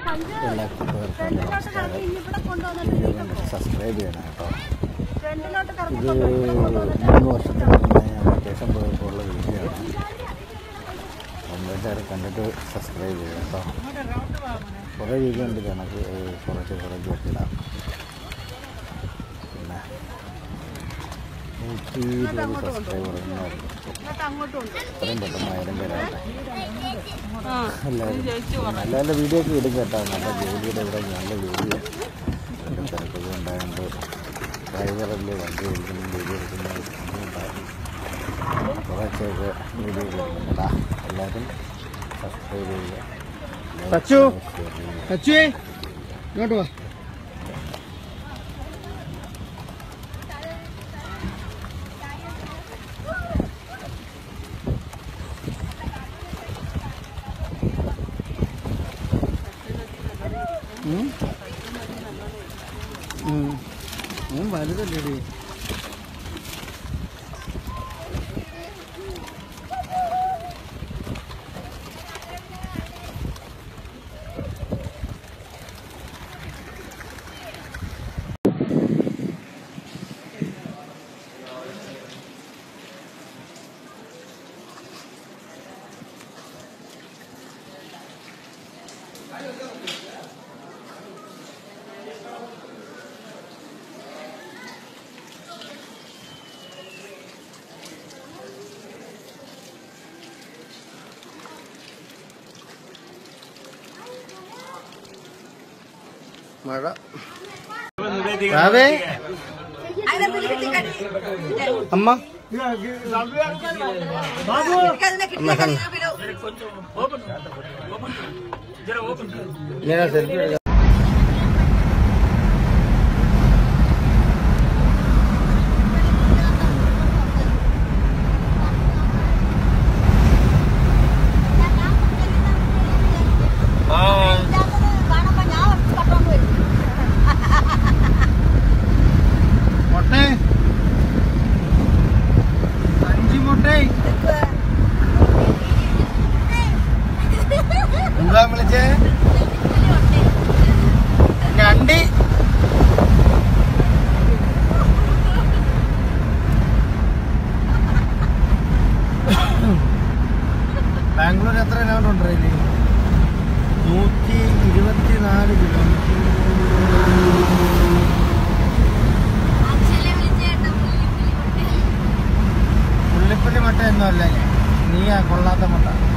എല്ലാ കൂട്ടുകാർക്കും സബ്സ്ക്രൈബ് ചെയ്യണം കേട്ടോ. ഇത് 3 വർഷത്തിന് മുന്നേ വെക്കേഷൻ പോയപ്പോൾ ഉള്ള വീഡിയോ ആണ്. എല്ലാവരും കണ്ടിട്ട് സബ്സ്ക്രൈബ് ചെയ്യുക കേട്ടോ. കുറേ വീഡിയോ ഉണ്ട് കണക്ക് കുറച്ച് ഇടാം. പിന്നെ 120 സബ്സ്ക്രൈബർ അത്രയും പെട്ടെന്ന് 1000 പേരാണ്. എല്ലാവരുടെ വീഡിയോ ഒക്കെ ഇടും കേട്ടോ. നല്ല ജോലിയുടെ ഇവിടെ നല്ല ജോലിയാണ്. എൻ്റെ തിരക്കൊക്കെ ഉണ്ടായതുകൊണ്ട് ഡ്രൈവറല്ലേ വണ്ടി ഓടിക്കുന്ന വീഡിയോ എടുക്കുന്ന ബുദ്ധിമുട്ടാണ്. കുറച്ചൊക്കെ വീഡിയോ എടുക്കുന്നുണ്ടാ. എല്ലാവരും സബ്സ്ക്രൈബ് ചെയ്യുക. ഇങ്ങോട്ട് വാ. വലുതല്ലേ മഴ. അമ്മ സെൽഫി എന്താ വിളിച്ചേ? ഞണ്ടി. ബാംഗ്ലൂർ എത്ര കിലോമീറ്റർ ഉണ്ട്? 124 കിലോമീറ്റർ. പുള്ളിപ്പള്ളി മട്ട ഒന്നും അല്ല, നീ കൊള്ളാത്ത മട്ട.